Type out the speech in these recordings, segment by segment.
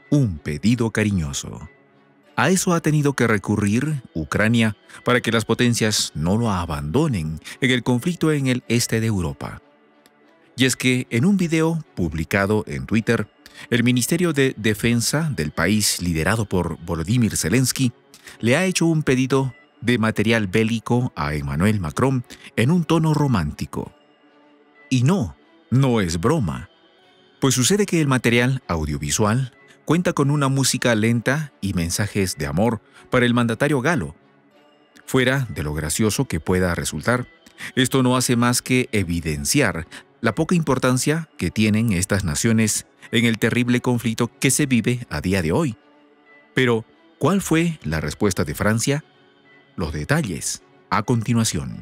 un pedido cariñoso. A eso ha tenido que recurrir Ucrania para que las potencias no lo abandonen en el conflicto en el este de Europa. Y es que en un video publicado en Twitter, el Ministerio de Defensa del país liderado por Volodymyr Zelensky le ha hecho un pedido de material bélico a Emmanuel Macron en un tono romántico. Y no es broma, pues sucede que el material audiovisual cuenta con una música lenta y mensajes de amor para el mandatario galo. Fuera de lo gracioso que pueda resultar, esto no hace más que evidenciar la poca importancia que tienen estas naciones en el terrible conflicto que se vive a día de hoy. Pero, ¿cuál fue la respuesta de Francia? Los detalles a continuación.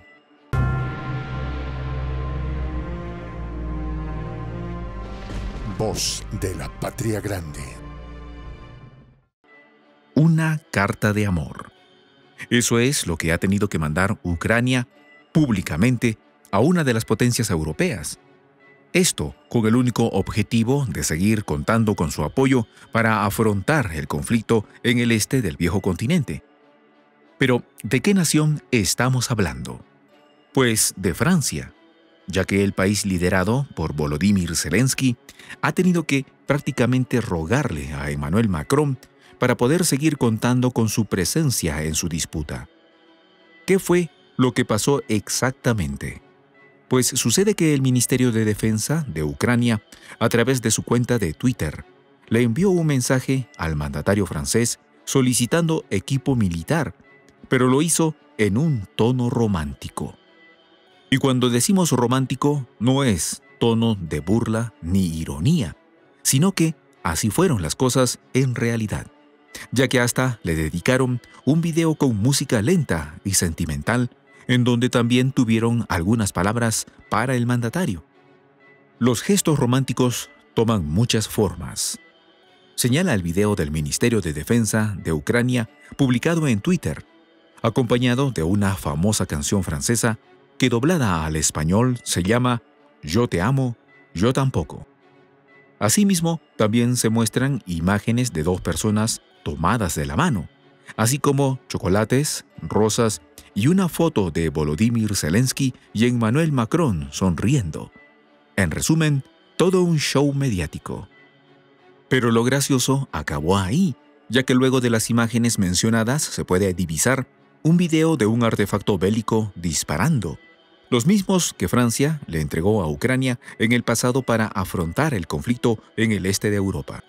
Voz de la Patria Grande. Una carta de amor. Eso es lo que ha tenido que mandar Ucrania públicamente a una de las potencias europeas. Esto con el único objetivo de seguir contando con su apoyo para afrontar el conflicto en el este del viejo continente. Pero, ¿de qué nación estamos hablando? Pues de Francia, ya que el país liderado por Volodymyr Zelensky ha tenido que prácticamente rogarle a Emmanuel Macron para poder seguir contando con su presencia en su disputa. ¿Qué fue lo que pasó exactamente? Pues sucede que el Ministerio de Defensa de Ucrania, a través de su cuenta de Twitter, le envió un mensaje al mandatario francés solicitando equipo militar, pero lo hizo en un tono romántico. Y cuando decimos romántico, no es tono de burla ni ironía, sino que así fueron las cosas en realidad, ya que hasta le dedicaron un video con música lenta y sentimental, en donde también tuvieron algunas palabras para el mandatario. Los gestos románticos toman muchas formas. Señala el video del Ministerio de Defensa de Ucrania publicado en Twitter, acompañado de una famosa canción francesa que doblada al español se llama Yo te amo, yo tampoco. Asimismo, también se muestran imágenes de dos personas tomadas de la mano, así como chocolates, rosas y una foto de Volodymyr Zelensky y Emmanuel Macron sonriendo. En resumen, todo un show mediático. Pero lo gracioso acabó ahí, ya que luego de las imágenes mencionadas se puede divisar un video de un artefacto bélico disparando, los mismos que Francia le entregó a Ucrania en el pasado para afrontar el conflicto en el este de Europa.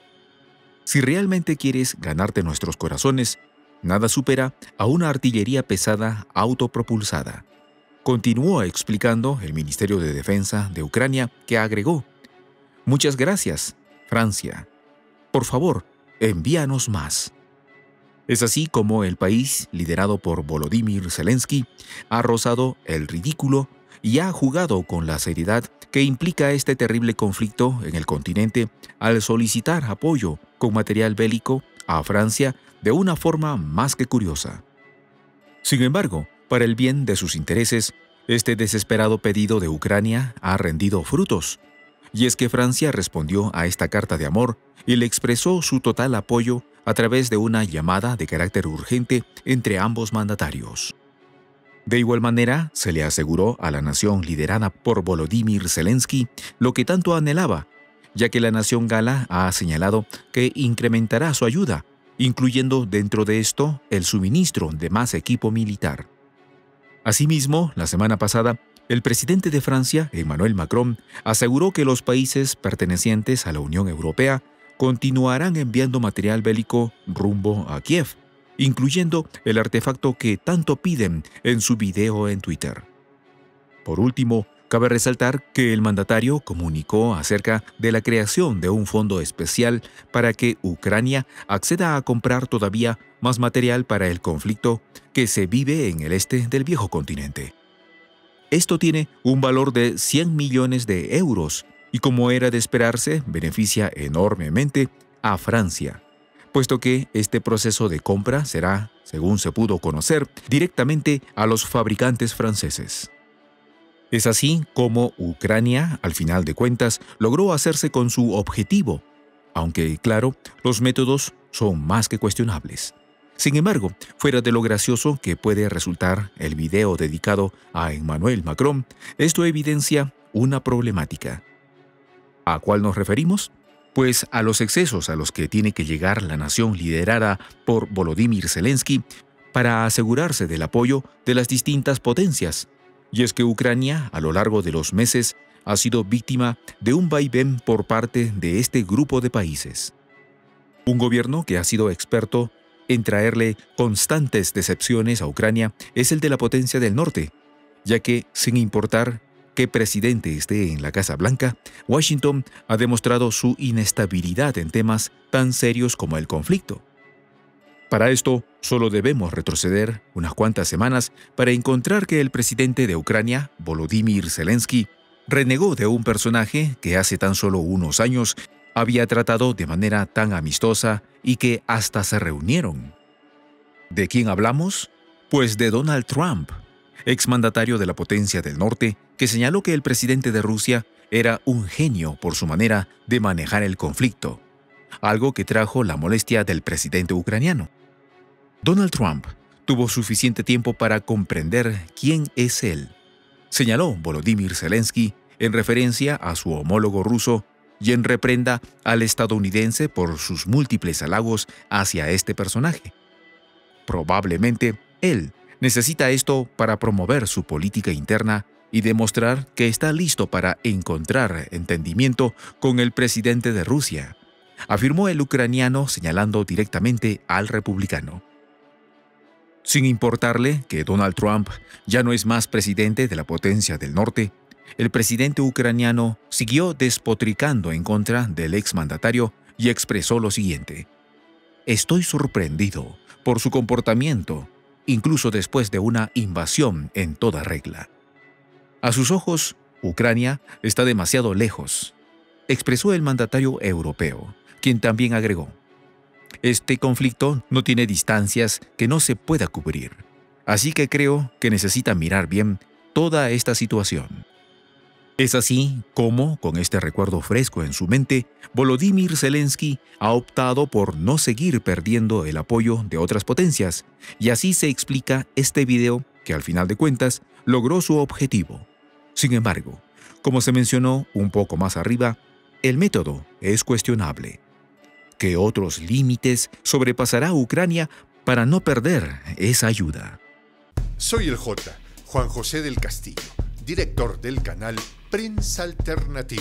Si realmente quieres ganarte nuestros corazones, nada supera a una artillería pesada autopropulsada. Continuó explicando el Ministerio de Defensa de Ucrania, que agregó: «Muchas gracias, Francia. Por favor, envíanos más». Es así como el país, liderado por Volodymyr Zelensky, ha rozado el ridículo y ha jugado con la seriedad que implica este terrible conflicto en el continente al solicitar apoyo con material bélico a Francia de una forma más que curiosa. Sin embargo, para el bien de sus intereses, este desesperado pedido de Ucrania ha rendido frutos. Y es que Francia respondió a esta carta de amor y le expresó su total apoyo a través de una llamada de carácter urgente entre ambos mandatarios. De igual manera, se le aseguró a la nación liderada por Volodymyr Zelensky lo que tanto anhelaba, ya que la nación gala ha señalado que incrementará su ayuda, incluyendo dentro de esto el suministro de más equipo militar. Asimismo, la semana pasada, el presidente de Francia, Emmanuel Macron, aseguró que los países pertenecientes a la Unión Europea continuarán enviando material bélico rumbo a Kiev, incluyendo el artefacto que tanto piden en su video en Twitter. Por último, cabe resaltar que el mandatario comunicó acerca de la creación de un fondo especial para que Ucrania acceda a comprar todavía más material para el conflicto que se vive en el este del viejo continente. Esto tiene un valor de 100 millones de euros y, como era de esperarse, beneficia enormemente a Francia, puesto que este proceso de compra será, según se pudo conocer, directamente a los fabricantes franceses. Es así como Ucrania, al final de cuentas, logró hacerse con su objetivo, aunque, claro, los métodos son más que cuestionables. Sin embargo, fuera de lo gracioso que puede resultar el video dedicado a Emmanuel Macron, esto evidencia una problemática. ¿A cuál nos referimos? Pues a los excesos a los que tiene que llegar la nación liderada por Volodymyr Zelensky para asegurarse del apoyo de las distintas potencias. Y es que Ucrania, a lo largo de los meses, ha sido víctima de un vaivén por parte de este grupo de países. Un gobierno que ha sido experto en traerle constantes decepciones a Ucrania es el de la potencia del norte, ya que, sin importar qué presidente esté en la Casa Blanca, Washington ha demostrado su inestabilidad en temas tan serios como el conflicto. Para esto, solo debemos retroceder unas cuantas semanas para encontrar que el presidente de Ucrania, Volodymyr Zelensky, renegó de un personaje que hace tan solo unos años había tratado de manera tan amistosa y que hasta se reunieron. ¿De quién hablamos? Pues de Donald Trump, exmandatario de la potencia del norte, que señaló que el presidente de Rusia era un genio por su manera de manejar el conflicto, algo que trajo la molestia del presidente ucraniano. Donald Trump tuvo suficiente tiempo para comprender quién es él, señaló Volodymyr Zelensky en referencia a su homólogo ruso y en reprenda al estadounidense por sus múltiples halagos hacia este personaje. Probablemente él necesita esto para promover su política interna y demostrar que está listo para encontrar entendimiento con el presidente de Rusia, afirmó el ucraniano señalando directamente al republicano. Sin importarle que Donald Trump ya no es más presidente de la potencia del norte, el presidente ucraniano siguió despotricando en contra del exmandatario y expresó lo siguiente: «Estoy sorprendido por su comportamiento, incluso después de una invasión en toda regla. A sus ojos, Ucrania está demasiado lejos», expresó el mandatario europeo, quien también agregó: «Este conflicto no tiene distancias que no se pueda cubrir, así que creo que necesita mirar bien toda esta situación». Es así como, con este recuerdo fresco en su mente, Volodymyr Zelensky ha optado por no seguir perdiendo el apoyo de otras potencias, y así se explica este video que, al final de cuentas, logró su objetivo. Sin embargo, como se mencionó un poco más arriba, el método es cuestionable. ¿Qué otros límites sobrepasará Ucrania para no perder esa ayuda? Soy el J, Juan José del Castillo, director del canal Prensa Alternativa.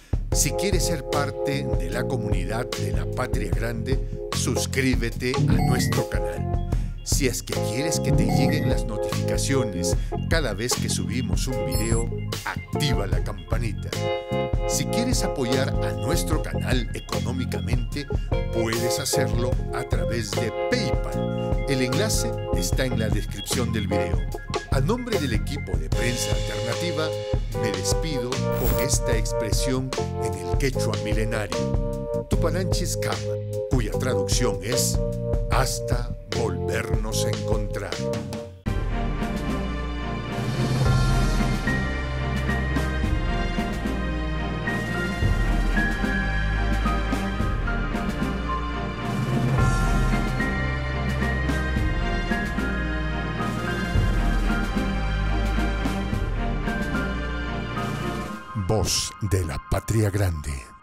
Si quieres ser parte de la comunidad de la Patria Grande, suscríbete a nuestro canal. Si es que quieres que te lleguen las notificaciones cada vez que subimos un video, activa la campanita. Si quieres apoyar a nuestro canal económicamente, puedes hacerlo a través de PayPal. El enlace está en la descripción del video. A nombre del equipo de Prensa Alternativa, me despido con esta expresión en el quechua milenario, Tupananchis Kama, cuya traducción es hasta volvernos a encontrar. Voz de la Patria Grande.